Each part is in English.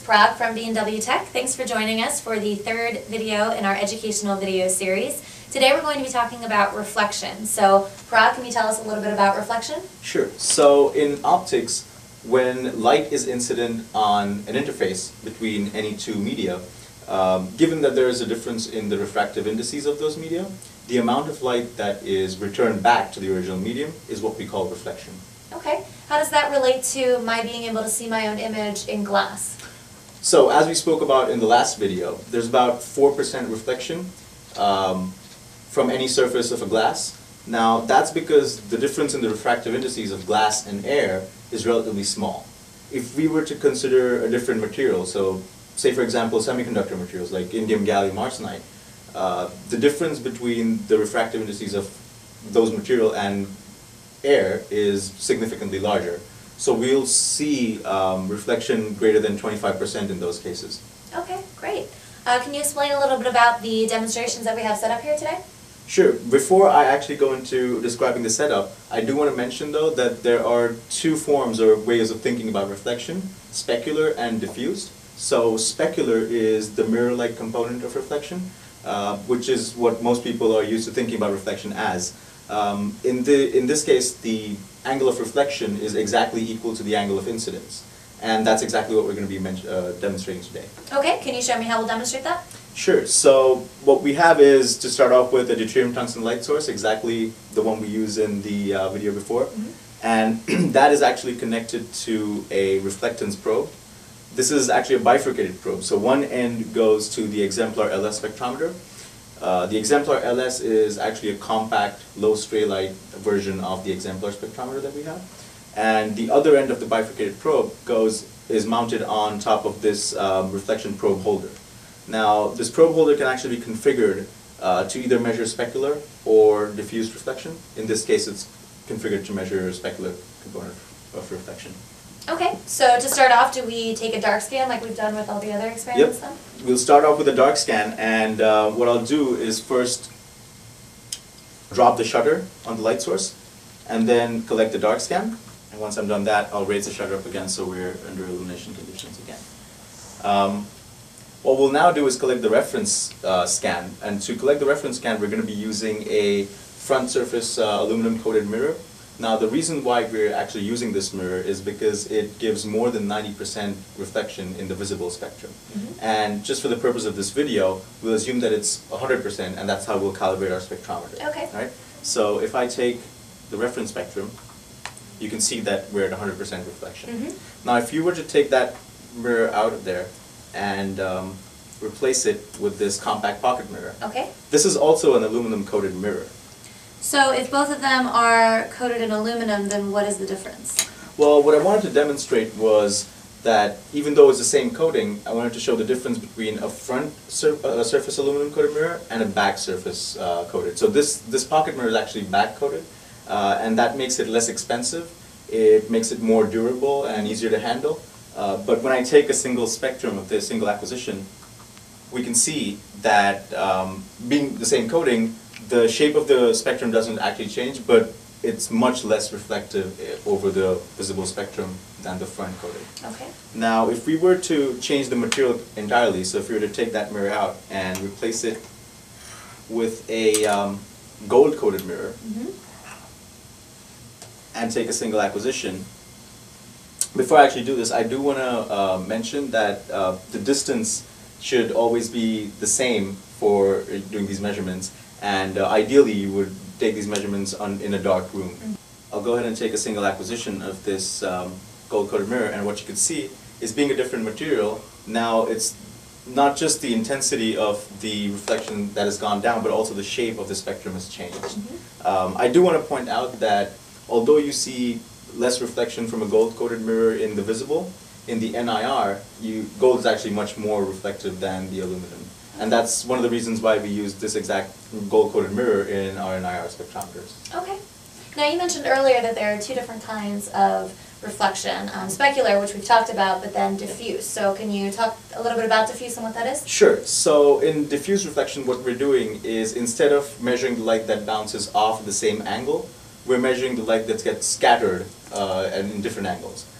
Parag from B&WTek. Thanks for joining us for the third video in our educational video series. Today we're going to be talking about reflection. So Parag, can you tell us a little bit about reflection? Sure. So in optics, when light is incident on an interface between any two media, given that there is a difference in the refractive indices of those media, the amount of light that is returned back to the original medium is what we call reflection. Okay. How does that relate to my being able to see my own image in glass? So as we spoke about in the last video, there's about 4% reflection from any surface of a glass. Now that's because the difference in the refractive indices of glass and air is relatively small. If we were to consider a different material, so say for example semiconductor materials like indium gallium arsenide, the difference between the refractive indices of those material and air is significantly larger. So we'll see reflection greater than 25% in those cases. Okay, great. Can you explain a little bit about the demonstrations that we have set up here today? Sure. Before I actually go into describing the setup, I do want to mention though that there are two forms or ways of thinking about reflection, specular and diffused. So specular is the mirror-like component of reflection, which is what most people are used to thinking about reflection as. In this case, the angle of reflection is exactly equal to the angle of incidence. And that's exactly what we're going to be demonstrating today. Okay, can you show me how we'll demonstrate that? Sure. So what we have is, to start off with, a deuterium tungsten light source, exactly the one we used in the video before. Mm-hmm. And that is actually connected to a reflectance probe. This is actually a bifurcated probe. So one end goes to the exemplar LS spectrometer. The exemplar LS is actually a compact, low stray light version of the exemplar spectrometer that we have. And the other end of the bifurcated probe is mounted on top of this reflection probe holder. Now, this probe holder can actually be configured to either measure specular or diffused reflection. In this case, it's configured to measure specular component of reflection. Okay, so to start off, do we take a dark scan like we've done with all the other experiments then? We'll start off with a dark scan, and what I'll do is first drop the shutter on the light source, and then collect the dark scan. And once I'm done that, I'll raise the shutter up again so we're under illumination conditions again. What we'll now do is collect the reference scan, and to collect the reference scan, we're going to be using a front surface aluminum-coated mirror. Now, the reason why we're actually using this mirror is because it gives more than 90% reflection in the visible spectrum. Mm-hmm. And just for the purpose of this video, we'll assume that it's 100%, and that's how we'll calibrate our spectrometer. Okay. Right? So if I take the reference spectrum, you can see that we're at 100% reflection. Mm-hmm. Now, if you were to take that mirror out of there and replace it with this compact pocket mirror, okay. This is also an aluminum-coated mirror. So if both of them are coated in aluminum, then what is the difference? Well, what I wanted to demonstrate was that even though it's the same coating, I wanted to show the difference between a front surface aluminum coated mirror and a back surface coated. So this pocket mirror is actually back coated, and that makes it less expensive. It makes it more durable and easier to handle. But when I take a single spectrum of this single acquisition, we can see that being the same coating, the shape of the spectrum doesn't actually change, but it's much less reflective over the visible spectrum than the front coating. Okay. Now, if we were to change the material entirely, so if we were to take that mirror out and replace it with a gold-coated mirror, mm-hmm. and take a single acquisition, before I actually do this, I do want to mention that the distance should always be the same for doing these measurements. And ideally, you would take these measurements in a dark room. Mm-hmm. I'll go ahead and take a single acquisition of this gold-coated mirror, and what you can see is, being a different material, now it's not just the intensity of the reflection that has gone down, but also the shape of the spectrum has changed. Mm-hmm. I do want to point out that although you see less reflection from a gold-coated mirror in the visible, in the NIR, gold is actually much more reflective than the aluminum. And that's one of the reasons why we use this exact gold-coated mirror in our NIR spectrometers. Okay. Now you mentioned earlier that there are two different kinds of reflection. Specular, which we've talked about, but then diffuse. So can you talk a little bit about diffuse and what that is? Sure. So in diffuse reflection, what we're doing is, instead of measuring the light that bounces off at the same angle, we're measuring the light that gets scattered and in different angles.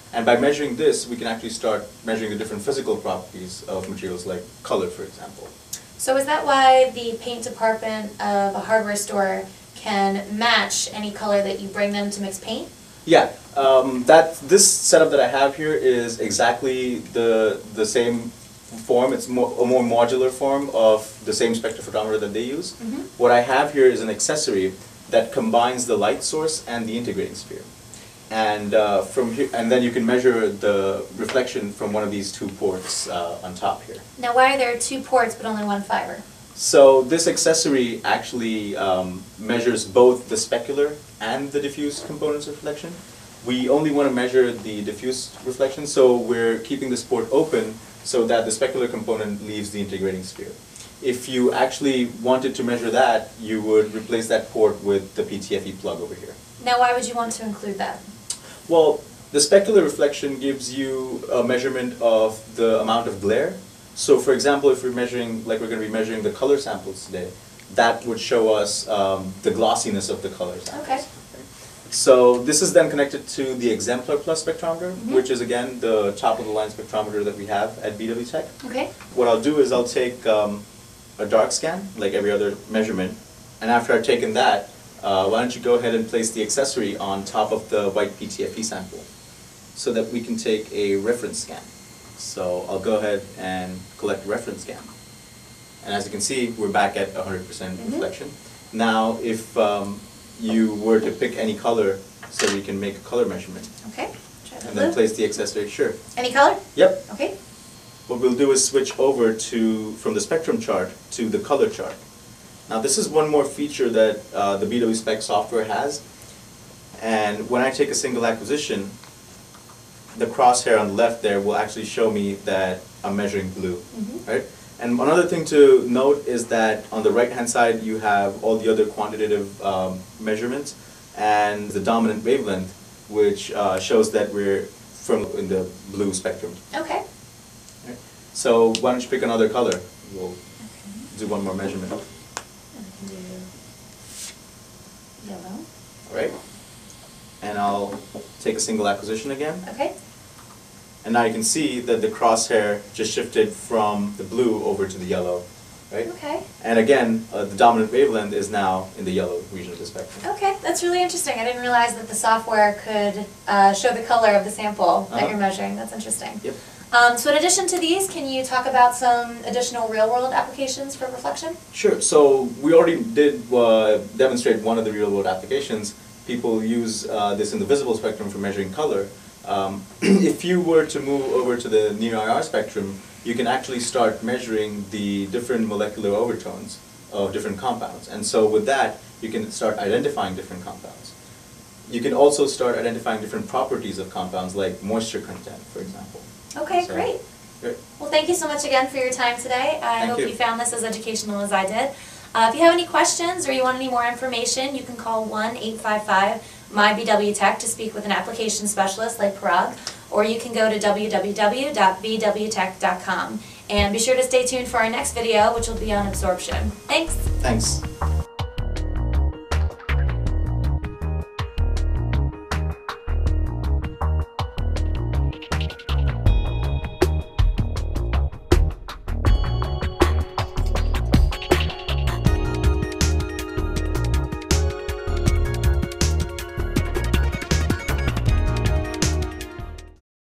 And by measuring this, we can actually start measuring the different physical properties of materials like color, for example. So is that why the paint department of a hardware store can match any color that you bring them to mix paint? Yeah, this setup that I have here is exactly the same form. It's a more modular form of the same spectrophotometer that they use. Mm-hmm. What I have here is an accessory that combines the light source and the integrating sphere. And from here, and then you can measure the reflection from one of these two ports on top here. Now, why are there two ports but only one fiber? So this accessory actually measures both the specular and the diffuse components of reflection. We only want to measure the diffuse reflection, so we're keeping this port open so that the specular component leaves the integrating sphere. If you actually wanted to measure that, you would replace that port with the PTFE plug over here. Now, why would you want to include that? Well, the specular reflection gives you a measurement of the amount of glare. So for example, if we're measuring, like we're going to be measuring the color samples today, that would show us the glossiness of the color samples. Okay. So this is then connected to the Exemplar Plus spectrometer, Mm-hmm. which is again the top of the line spectrometer that we have at B&WTek. Okay. What I'll do is I'll take a dark scan, like every other measurement, and after I've taken that, why don't you go ahead and place the accessory on top of the white PTFE sample so that we can take a reference scan. So I'll go ahead and collect a reference scan. And as you can see, we're back at 100% reflection. Now, if you were to pick any color so we can make a color measurement. Okay. Try the And then blue. place the accessory, sure. Any color? Yep. Okay. What we'll do is switch over from the spectrum chart to the color chart. Now this is one more feature that the B&WTek software has, and when I take a single acquisition, the crosshair on the left there will actually show me that I'm measuring blue, right? And another thing to note is that on the right hand side you have all the other quantitative measurements and the dominant wavelength, which shows that we're in the blue spectrum. Okay. Right? So why don't you pick another color? We'll do one more measurement. I can do yellow. All right? And I'll take a single acquisition again. Okay. And now you can see that the crosshair just shifted from the blue over to the yellow, right? Okay. And again, the dominant wavelength is now in the yellow region of the spectrum. Okay, that's really interesting. I didn't realize that the software could show the color of the sample that you're measuring. That's interesting. Yep. So in addition to these, can you talk about some additional real-world applications for reflection? Sure. So we already did demonstrate one of the real-world applications. People use this in the visible spectrum for measuring color. If you were to move over to the near IR spectrum, you can actually start measuring the different molecular overtones of different compounds. And so with that, you can start identifying different compounds. You can also start identifying different properties of compounds, like moisture content, for example. Okay, So, great. Great. Well, thank you so much again for your time today. I Thank hope you. you found this as educational as I did. If you have any questions or you want any more information, you can call 1-855-MY-B-WTek to speak with an application specialist like Parag, or you can go to www.bwtek.com. And be sure to stay tuned for our next video, which will be on absorption. Thanks! Thanks.